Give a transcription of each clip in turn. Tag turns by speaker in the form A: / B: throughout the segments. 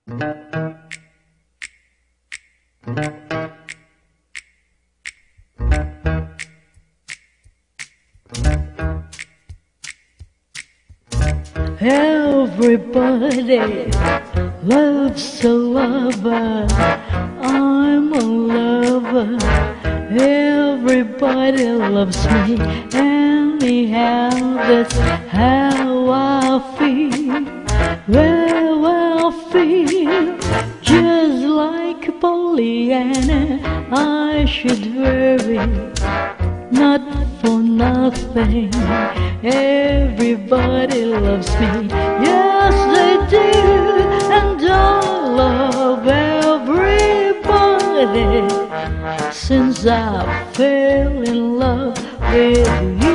A: Everybody loves a lover. I'm a lover. Everybody loves me. Anyhow, that's how I feel. Well, I feel just like Pollyanna. I should worry, not for nothing. Everybody loves me, yes they do, and I love everybody since I fell in love with you.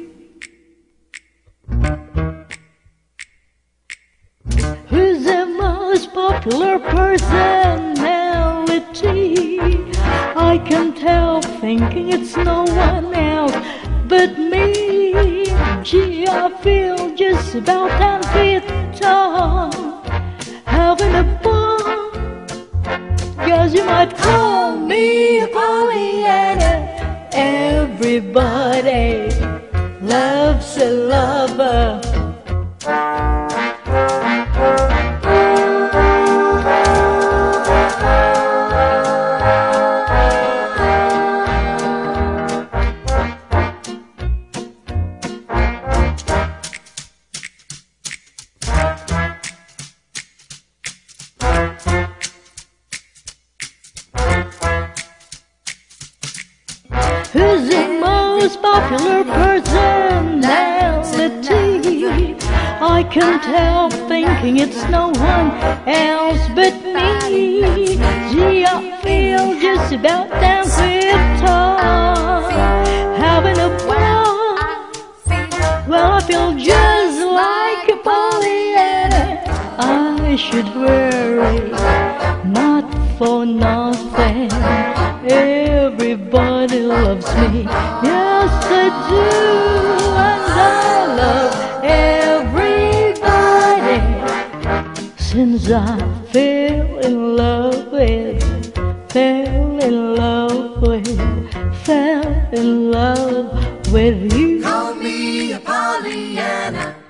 A: Who's the most popular personality? I can't help thinking it's no one else but me. Gee, I feel just about 10 feet tall, having a ball. Guess you might call me Pollyanna. Everybody loves a lover. Who's the most popular personality? I can't help thinking it's no one else but me. Gee, I feel just about 10 feet tall, having a ball. Well, I feel just like a Pollyanna. I should worry, not for nothing. Everybody loves me, yes they do, and I love everybody since I fell in love with you.
B: Call me a Pollyanna.